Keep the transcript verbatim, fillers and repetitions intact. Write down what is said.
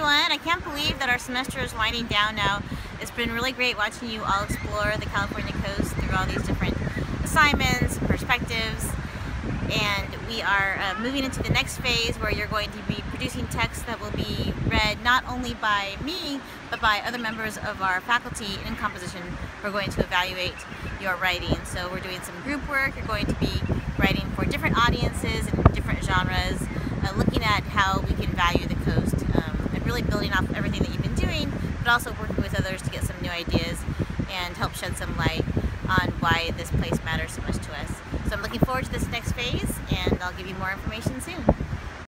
everyone. I can't believe that our semester is winding down now. It's been really great watching you all explore the California coast through all these different assignments, perspectives, and we are uh, moving into the next phase where you're going to be producing texts that will be read not only by me, but by other members of our faculty in composition who are going to evaluate your writing. So we're doing some group work. You're going to be writing for different audiences and different genres, uh, looking at how we can value the coast, um, and really building off everything that you've been doing, but also working with others to get some new ideas and help shed some light on why this place matters so much to us. So I'm looking forward to this next phase, and I'll give you more information soon.